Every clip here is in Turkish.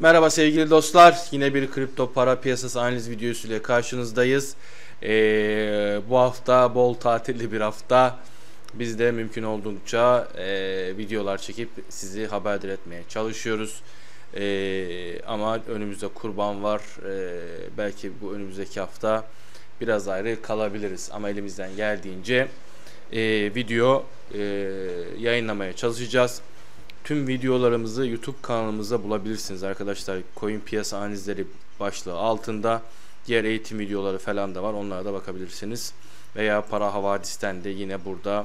Merhaba sevgili dostlar. Yine bir kripto para piyasası analiz videosu ile karşınızdayız. Bu hafta bol tatilli bir hafta. Biz de mümkün olduğunca videolar çekip sizi haberdar etmeye çalışıyoruz. Ama önümüzde kurban var. Belki bu önümüzdeki hafta biraz ayrı kalabiliriz. Ama elimizden geldiğince video yayınlamaya çalışacağız. Tüm videolarımızı YouTube kanalımızda bulabilirsiniz arkadaşlar. Coin piyasa analizleri başlığı altında diğer eğitim videoları falan da var. Onlara da bakabilirsiniz. Veya Para Havadis'ten de yine burada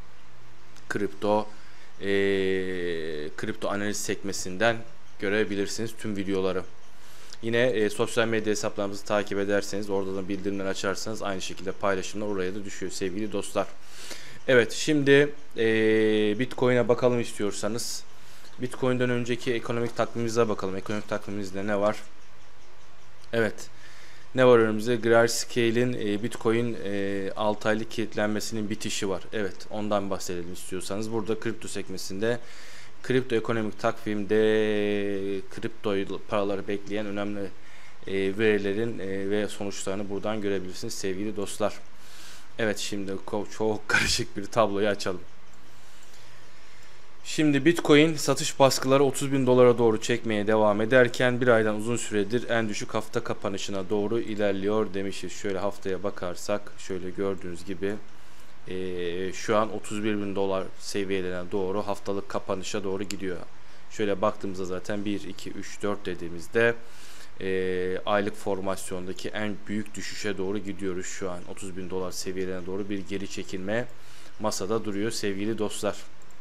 kripto analiz sekmesinden görebilirsiniz tüm videoları. Yine sosyal medya hesaplarımızı takip ederseniz, orada da bildirimleri açarsanız aynı şekilde paylaşımlar oraya da düşüyor sevgili dostlar. Evet, şimdi Bitcoin'e bakalım istiyorsanız. Bitcoin'den önceki ekonomik takvimimize bakalım. Ekonomik takvimimizde ne var? Evet. Ne var önümüzde? Grayscale'in Bitcoin 6 aylık kilitlenmesinin bitişi var. Evet, ondan bahsedelim istiyorsanız. Burada kripto sekmesinde kripto ekonomik takvimde kripto paraları bekleyen önemli verilerin ve sonuçlarını buradan görebilirsiniz sevgili dostlar. Evet, şimdi çok karışık bir tabloyu açalım. Şimdi Bitcoin satış baskıları 30.000 dolara doğru çekmeye devam ederken bir aydan uzun süredir en düşük hafta kapanışına doğru ilerliyor demişiz. Şöyle haftaya bakarsak şöyle gördüğünüz gibi şu an 31.000 dolar seviyelerine doğru haftalık kapanışa doğru gidiyor. Şöyle baktığımızda zaten 1, 2, 3, 4 dediğimizde aylık formasyondaki en büyük düşüşe doğru gidiyoruz şu an. 30.000 dolar seviyelerine doğru bir geri çekilme masada duruyor sevgili dostlar.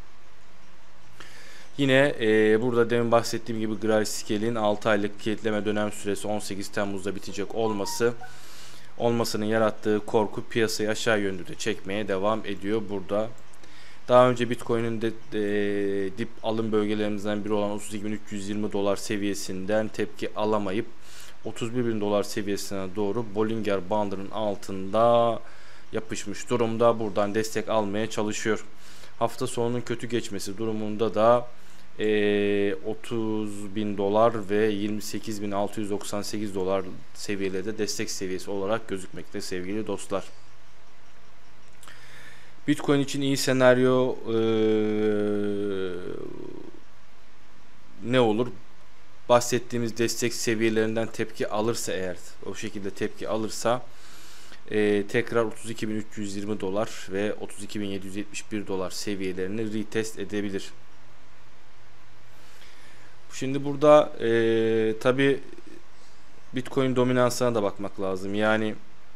Yine burada demin bahsettiğim gibi Grayscale'in 6 aylık kilitleme dönem süresi 18 Temmuz'da bitecek olmasının yarattığı korku piyasayı aşağı yönlü de çekmeye devam ediyor burada. Daha önce Bitcoin'in de dip alım bölgelerimizden biri olan 32.320 dolar seviyesinden tepki alamayıp 31.000 dolar seviyesine doğru Bollinger Bandı'nın altında yapışmış durumda. Buradan destek almaya çalışıyor. Hafta sonunun kötü geçmesi durumunda da 30.000 dolar ve 28.698 dolar seviyelerde destek seviyesi olarak gözükmekte sevgili dostlar. Bitcoin için iyi senaryo ne olur? Bahsettiğimiz destek seviyelerinden tepki alırsa, eğer o şekilde tepki alırsa tekrar 32.320 dolar ve 32.771 dolar seviyelerini retest edebilir. Şimdi burada tabi Bitcoin dominansına da bakmak lazım. Yani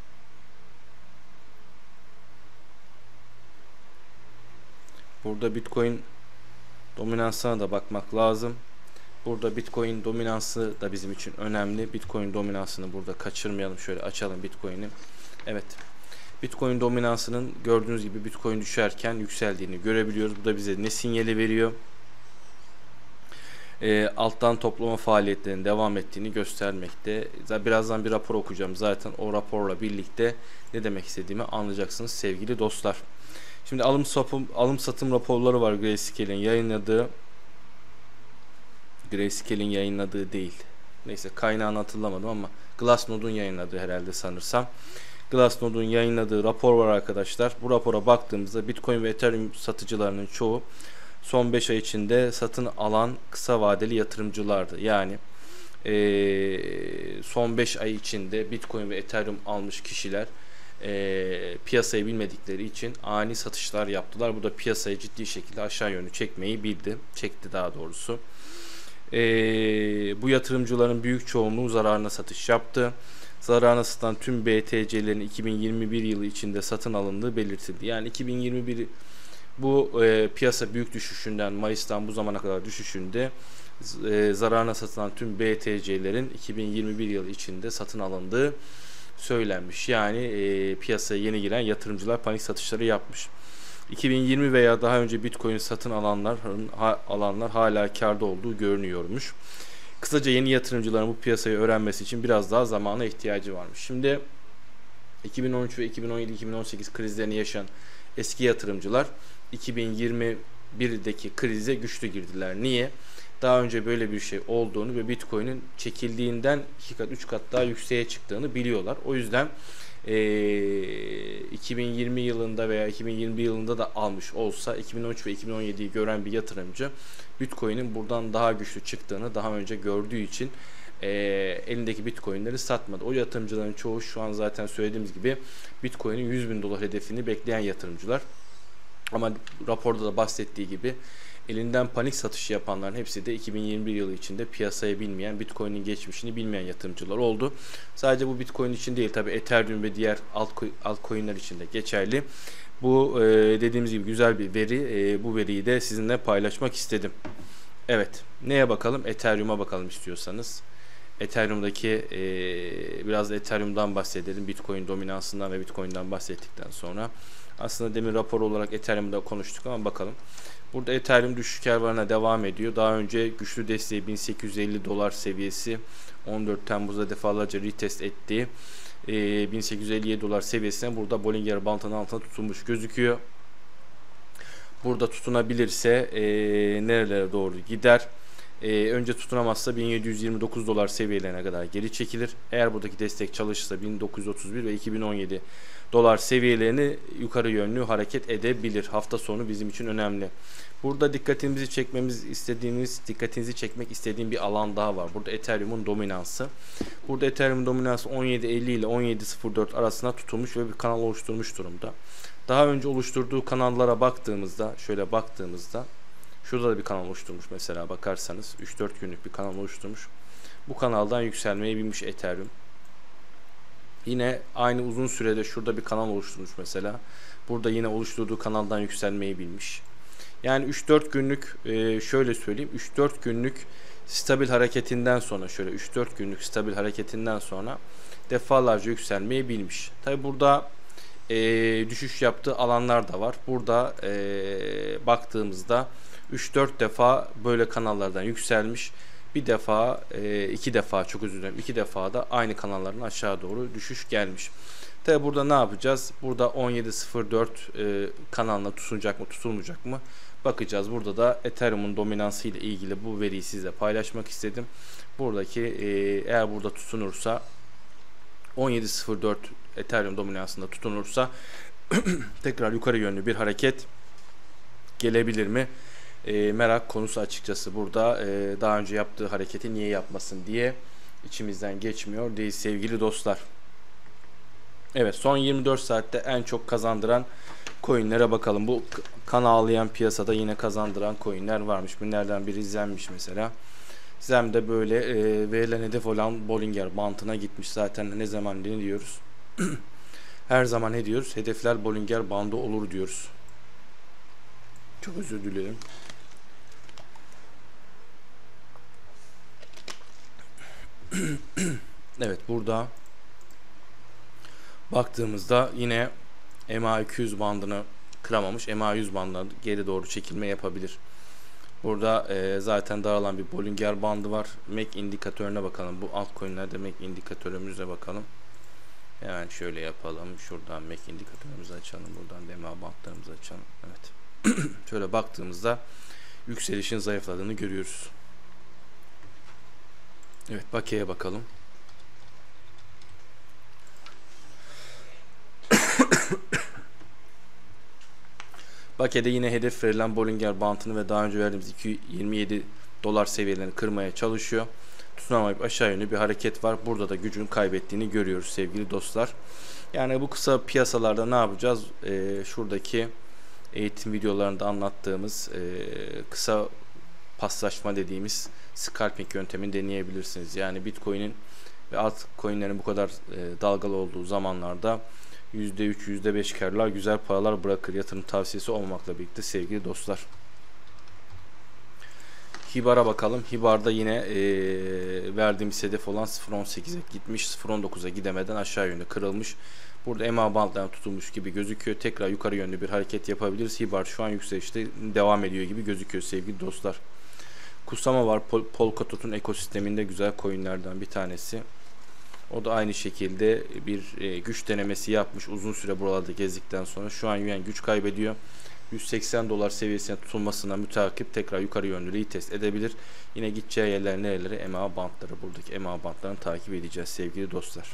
burada Bitcoin dominansına da bakmak lazım. Burada Bitcoin dominansı da bizim için önemli. Bitcoin dominansını burada kaçırmayalım. Şöyle açalım Bitcoin'i. Evet. Bitcoin dominansının gördüğünüz gibi Bitcoin düşerken yükseldiğini görebiliyoruz. Bu da bize ne sinyali veriyor? Alttan toplama faaliyetlerinin devam ettiğini göstermekte. Birazdan bir rapor okuyacağım. Zaten o raporla birlikte ne demek istediğimi anlayacaksınız sevgili dostlar. Şimdi alım satım raporları var Grayscale'in yayınladığı. Grayscale'in yayınladığı değil. Neyse, kaynağını hatırlamadım ama Glassnode'un yayınladığı herhalde sanırsam. Glassnode'un yayınladığı rapor var arkadaşlar. Bu rapora baktığımızda Bitcoin ve Ethereum satıcılarının çoğu son 5 ay içinde satın alan kısa vadeli yatırımcılardı. Yani son 5 ay içinde Bitcoin ve Ethereum almış kişiler piyasayı bilmedikleri için ani satışlar yaptılar. Bu da piyasayı ciddi şekilde aşağı yönlü çekmeyi bildi. Çekti daha doğrusu. Bu yatırımcıların büyük çoğunluğu zararına satış yaptı. Zararına satan tüm BTC'lerin 2021 yılı içinde satın alındığı belirtildi. Yani 2021 bu piyasa büyük düşüşünden, Mayıs'tan bu zamana kadar düşüşünde zararına satılan tüm BTC'lerin 2021 yılı içinde satın alındığı söylenmiş. Yani piyasaya yeni giren yatırımcılar panik satışları yapmış. 2020 veya daha önce Bitcoin satın alanlar hala kârda olduğu görünüyormuş. Kısaca yeni yatırımcıların bu piyasayı öğrenmesi için biraz daha zamana ihtiyacı varmış. Şimdi 2013 ve 2017-2018 krizlerini yaşayan eski yatırımcılar 2021'deki krize güçlü girdiler. Niye? daha önce böyle bir şey olduğunu ve Bitcoin'in çekildiğinden 2 kat 3 kat daha yükseğe çıktığını biliyorlar. O yüzden 2020 yılında veya 2021 yılında da almış olsa 2013 ve 2017'yi gören bir yatırımcı Bitcoin'in buradan daha güçlü çıktığını daha önce gördüğü için elindeki Bitcoin'leri satmadı. O yatırımcıların çoğu şu an zaten söylediğimiz gibi Bitcoin'in 100 bin dolar hedefini bekleyen yatırımcılar. Ama raporda da bahsettiği gibi elinden panik satışı yapanların hepsi de 2021 yılı içinde piyasayı bilmeyen, Bitcoin'in geçmişini bilmeyen yatırımcılar oldu. Sadece bu Bitcoin için değil, tabi Ethereum ve diğer altcoin'ler için de geçerli. Bu dediğimiz gibi güzel bir veri. Bu veriyi de sizinle paylaşmak istedim. Evet, neye bakalım? Ethereum'a bakalım istiyorsanız. Ethereum'daki biraz da Ethereum'dan bahsedelim. Bitcoin dominansından ve Bitcoin'den bahsettikten sonra. Aslında demin rapor olarak Ethereum'da konuştuk ama bakalım. Burada Ethereum düşüş kervanına devam ediyor. Daha önce güçlü desteği 1850 dolar seviyesi 14 Temmuz'da defalarca retest ettiği 1857 dolar seviyesine burada Bollinger Band'ın altına tutulmuş gözüküyor. Burada tutunabilirse nerelere doğru gider? Önce tutunamazsa 1729 dolar seviyelerine kadar geri çekilir. Eğer buradaki destek çalışırsa 1931 ve 2017 dolar seviyelerini yukarı yönlü hareket edebilir. Hafta sonu bizim için önemli. Burada dikkatinizi çekmek istediğim bir alan daha var. Burada Ethereum'un dominansı. Burada Ethereum dominansı 17.50 ile 17.04 arasında tutulmuş ve bir kanal oluşturmuş durumda. Daha önce oluşturduğu kanallara baktığımızda, şöyle baktığımızda şurada da bir kanal oluşturmuş mesela, bakarsanız 3-4 günlük bir kanal oluşturmuş. Bu kanaldan yükselmeyi bilmiş Ethereum. Yine aynı uzun sürede şurada bir kanal oluşturmuş mesela. Burada yine oluşturduğu kanaldan yükselmeyi bilmiş. Yani 3-4 günlük şöyle söyleyeyim, 3-4 günlük stabil hareketinden sonra, şöyle 3-4 günlük stabil hareketinden sonra defalarca yükselmeyi bilmiş. Tabi burada düşüş yaptığı alanlar da var. Burada baktığımızda 3-4 defa böyle kanallardan yükselmiş. Bir defa, iki defa, çok özür dilerim, 2 defa da aynı kanalların aşağı doğru düşüş gelmiş. Tabi burada ne yapacağız? Burada 17.04 kanalına tutunacak mı, tutulmayacak mı? Bakacağız. Burada da Ethereum'un dominansı ile ilgili bu veriyi sizle paylaşmak istedim. Buradaki eğer burada tutunursa 17.04 Ethereum dominansında tutunursa tekrar yukarı yönlü bir hareket gelebilir mi? Merak konusu açıkçası burada. Daha önce yaptığı hareketi niye yapmasın diye içimizden geçmiyor değil sevgili dostlar. Evet, son 24 saatte en çok kazandıran coinlere bakalım. Bu kan ağlayan piyasada yine kazandıran coinler varmış. Bunlardan biri Zem'miş mesela. Zem'de böyle verilen hedef olan Bollinger Band'ına gitmiş. Zaten ne zaman ne diyoruz? Her zaman ne diyoruz? Hedefler Bollinger Band'ı olur diyoruz. Çok özür dilerim. Evet, burada baktığımızda yine MA200 bandını kıramamış. MA100 bandına geri doğru çekilme yapabilir. Burada zaten dağılan bir Bollinger bandı var. MACD indikatörüne bakalım. Bu altcoin'lerde MACD indikatörümüze bakalım. Hemen şöyle yapalım. Şuradan MACD indikatörümüzü açalım. Buradan DMA bandlarımızı açalım. Evet. Şöyle baktığımızda yükselişin zayıfladığını görüyoruz. Evet, Bake'ye bakalım. Bake'de yine hedef verilen Bollinger Band'ını ve daha önce verdiğimiz 227 dolar seviyelerini kırmaya çalışıyor. Tutunamayıp aşağı yönlü bir hareket var. Burada da gücünü kaybettiğini görüyoruz sevgili dostlar. Yani bu kısa piyasalarda ne yapacağız? Şuradaki eğitim videolarında anlattığımız kısa paslaşma dediğimiz scalping yöntemini deneyebilirsiniz. Yani Bitcoin'in ve altcoin'lerin bu kadar dalgalı olduğu zamanlarda %3, %5 karlar güzel paralar bırakır. Yatırım tavsiyesi olmamakla birlikte sevgili dostlar. Hibar'a bakalım. Hibar'da yine verdiğimiz hedef olan 0.18'e gitmiş. 0.19'a gidemeden aşağı yönde kırılmış. Burada EMA bandlarına tutulmuş gibi gözüküyor. Tekrar yukarı yönlü bir hareket yapabiliriz. Hibar şu an yükselişte devam ediyor gibi gözüküyor sevgili dostlar. Kusama var. Polkadot'un ekosisteminde güzel coinlerden bir tanesi. O da aynı şekilde bir güç denemesi yapmış. Uzun süre buralarda gezdikten sonra şu an yuan güç kaybediyor. 180 dolar seviyesine tutulmasına mütakip tekrar yukarı yönlü retest edebilir. Yine gideceği yerler nerelere? EMA bantları. Buradaki EMA bantlarını takip edeceğiz sevgili dostlar.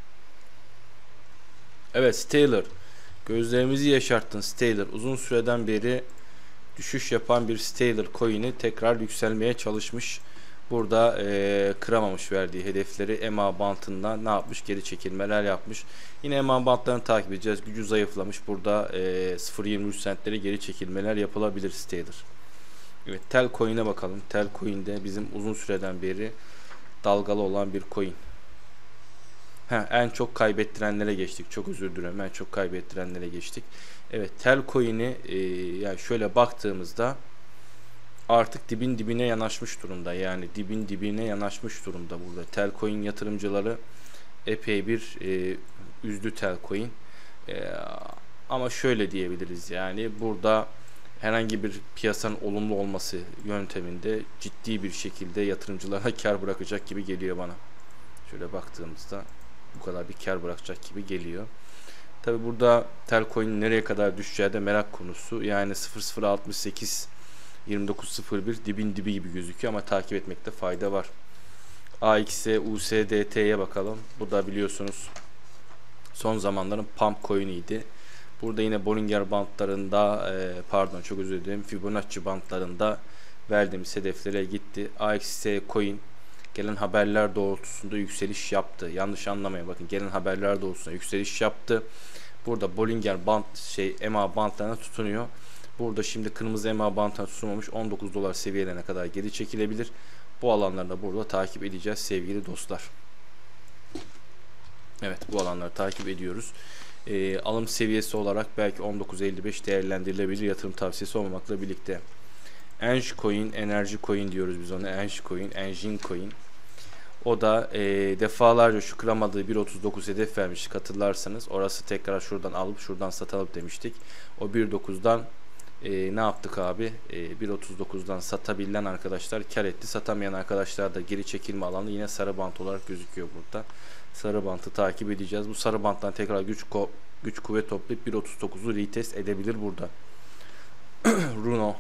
Evet, Stellar. Gözlerimizi yaşarttın Stellar. Uzun süreden beri düşüş yapan bir Stellar coin'i tekrar yükselmeye çalışmış. Burada kıramamış verdiği hedefleri. EMA bantından ne yapmış? Geri çekilmeler yapmış. Yine EMA bantlarını takip edeceğiz. Gücü zayıflamış. Burada 0.23 centleri geri çekilmeler yapılabilir Stellar. Evet, Tel coin'e bakalım. Tel coin de bizim uzun süreden beri dalgalı olan bir coin. En çok kaybettirenlere geçtik. Çok özür dilerim. En çok kaybettirenlere geçtik. Evet, Tel coin'i yani şöyle baktığımızda artık dibin dibine yanaşmış durumda. Yani dibin dibine yanaşmış durumda burada. Tel coin yatırımcıları epey bir üzdü Tel coin. Ama şöyle diyebiliriz, yani burada herhangi bir piyasanın olumlu olması yönteminde ciddi bir şekilde yatırımcılara kar bırakacak gibi geliyor bana. Şöyle baktığımızda bu kadar bir kar bırakacak gibi geliyor. Tabi burada Tel coin nereye kadar düşeceği de merak konusu. Yani 0068 29.01 dibin dibi gibi gözüküyor ama takip etmekte fayda var. AX'e USDT'ye bakalım. Bu da biliyorsunuz son zamanların pump coin'iydi. Burada yine Bollinger bantlarında çok özür dilerim, Fibonacci bantlarında verdiğimiz hedeflere gitti. AXE coin gelen haberler doğrultusunda yükseliş yaptı. Yanlış anlamayın, bakın, gelen haberler doğrultusunda yükseliş yaptı. Burada Bollinger band EMA bantlarına tutunuyor. Burada şimdi kırmızı EMA bantına tutunmamış 19 dolar seviyelerine kadar geri çekilebilir. Bu alanlarda burada takip edeceğiz sevgili dostlar. Evet, bu alanları takip ediyoruz. Alım seviyesi olarak belki 19.55 değerlendirilebilir, yatırım tavsiyesi olmamakla birlikte. Enj coin, enerji coin diyoruz biz ona. Enj coin, Engine coin. O da defalarca şu kıramadığı 1.39 hedef vermiştik, hatırlarsanız. Orası tekrar şuradan alıp şuradan satalım demiştik. O 1.9'dan ne yaptık abi? 1.39'dan satabilen arkadaşlar kar etti. Satamayan arkadaşlar da geri çekilme alanı yine sarı bant olarak gözüküyor burada. Sarı bantı takip edeceğiz. Bu sarı banttan tekrar güç kuvvet toplayıp 1.39'u retest edebilir burada. Rune.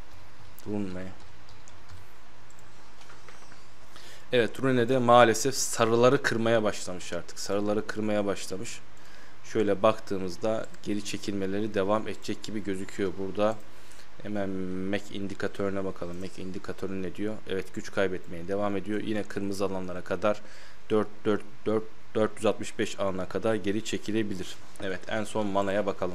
Evet, Rune'de maalesef sarıları kırmaya başlamış artık. Sarıları kırmaya başlamış. Şöyle baktığımızda geri çekilmeleri devam edecek gibi gözüküyor burada. Hemen MAC indikatörüne bakalım. MAC indikatörü ne diyor? Evet, güç kaybetmeye devam ediyor. Yine kırmızı alanlara kadar 465 alana kadar geri çekilebilir. Evet, en son Mana'ya bakalım.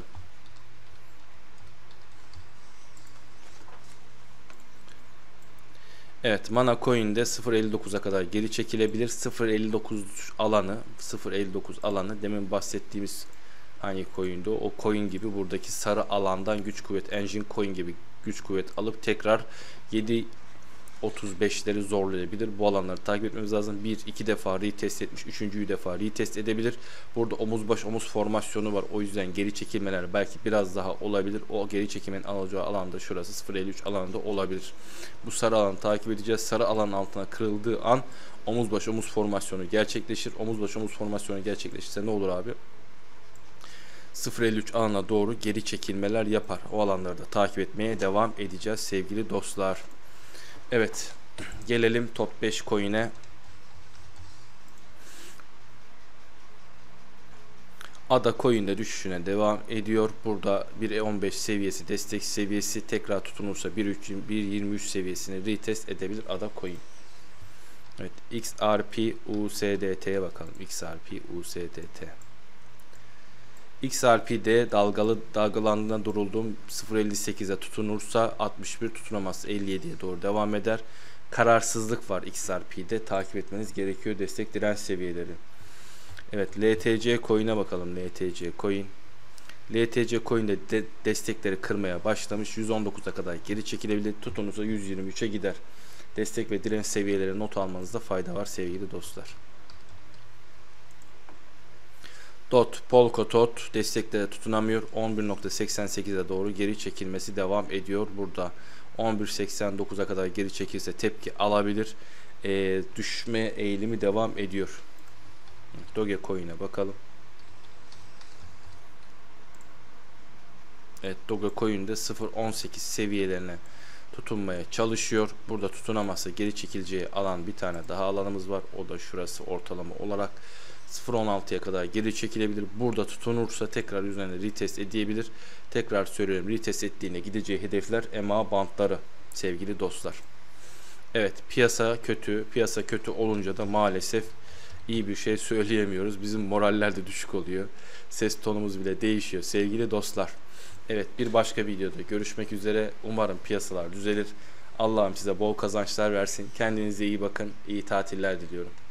Evet, Mana Coin'de 0.59'a kadar geri çekilebilir. 0.59 alanı demin bahsettiğimiz hangi coin'de o coin gibi buradaki sarı alandan güç kuvvet, Engine coin gibi güç kuvvet alıp tekrar 7.35'leri zorlayabilir. Bu alanları takip etmemiz lazım. 1-2 defa retest etmiş. 3. defa retest edebilir. Burada omuz baş omuz formasyonu var. O yüzden geri çekilmeler belki biraz daha olabilir. O geri çekilmenin alacağı alanda şurası 0.53 alanında olabilir. Bu sarı alanı takip edeceğiz. Sarı alanın altına kırıldığı an omuz baş omuz formasyonu gerçekleşir. Omuz baş omuz formasyonu gerçekleşirse ne olur abi? 0.53 alana doğru geri çekilmeler yapar. O alanları da takip etmeye devam edeceğiz sevgili dostlar. Evet, gelelim top 5 coin'e. ADA coin'de düşüşüne devam ediyor. Burada 1.15 seviyesi destek seviyesi, tekrar tutunursa 1.23 seviyesini retest edebilir ADA coin. Evet, XRP USDT'ye bakalım. XRP USDT. XRP'de dalgalandığında durulduğum 0.58'e tutunursa 61, tutunamazsa 57'ye doğru devam eder. Kararsızlık var XRP'de, takip etmeniz gerekiyor destek direnç seviyeleri. Evet, LTC coin'e bakalım. LTC coin'de destekleri kırmaya başlamış. 119'a kadar geri çekilebilir. Tutunursa 123'e gider. Destek ve direnç seviyeleri not almanızda fayda var sevgili dostlar. Polkadot desteklere tutunamıyor. 11.88'e doğru geri çekilmesi devam ediyor. Burada 11.89'a kadar geri çekilse tepki alabilir. Düşme eğilimi devam ediyor. Dogecoin'e bakalım. Evet, Dogecoin de 0.18 seviyelerine tutunmaya çalışıyor. Burada tutunamazsa geri çekileceği alan, bir tane daha alanımız var. O da şurası, ortalama olarak 0.16'ya kadar geri çekilebilir. Burada tutunursa tekrar üzerine retest edebilir. Tekrar söylüyorum, retest ettiğine gideceği hedefler EMA bantları sevgili dostlar. Evet, piyasa kötü. Piyasa kötü olunca da maalesef iyi bir şey söyleyemiyoruz. Bizim moraller de düşük oluyor. Ses tonumuz bile değişiyor sevgili dostlar. Evet, bir başka videoda görüşmek üzere. Umarım piyasalar düzelir. Allah'ım size bol kazançlar versin. Kendinize iyi bakın. İyi tatiller diliyorum.